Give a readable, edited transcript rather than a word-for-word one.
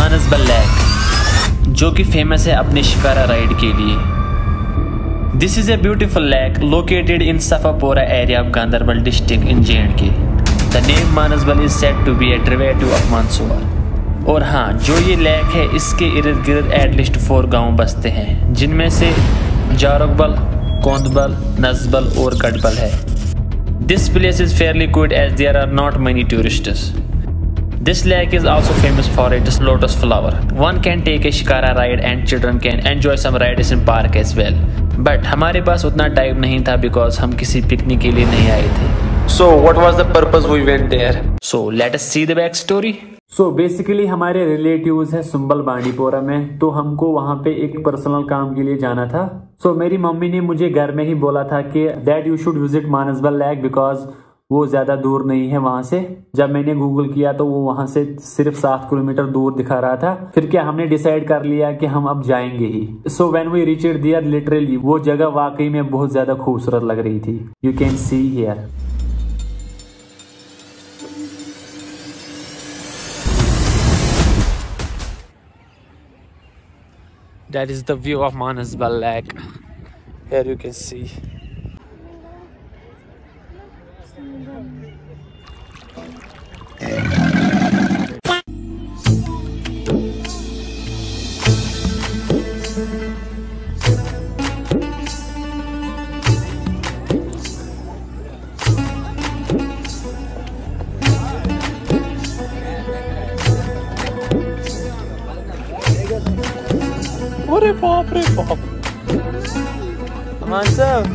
Manasbal lake, जो कि famous है अपने शिकारा राइड के लिए। This is a beautiful lake located in Safapora area of Ganderbal district in J&K। The name Manasbal is said to be a derivative of Mansur. और हाँ, जो ये लेक है इसके इर्द गिर्द एटलीस्ट 4 गांव बसते हैं, जिनमें से जारकबल, कोंदबल, नजबल और गढ़बल है। This place is fairly good as there are not many tourists. This lake is also famous for its lotus flower. One can take a shikara ride and children can enjoy some rides in park as well. But हमारे पास उतना time नहीं था because हम किसी picnic के लिए नहीं आए थे। So what was the purpose we went there? So let us see the back story. So basically हमारे रिलेटिव्स है सुंबल बांडीपोरा में, तो हमको वहाँ पे एक पर्सनल काम के लिए जाना था। सो मेरी मम्मी ने मुझे घर में ही बोला था कि that you should visit Manasbal lake because वो ज़्यादा दूर नहीं है वहाँ से। जब मैंने गूगल किया तो वो वहाँ से सिर्फ 7 किलोमीटर दूर दिखा रहा था। फिर क्या हमने डिसाइड कर लिया कि हम अब जाएंगे ही। So when we reached there literally वो जगह वाकई में बहुत ज़्यादा खूबसूरत लग रही थी। You can see here. That is the view of Manasbal Lake. Here you can see. अरे बाप रे बाप, मानसब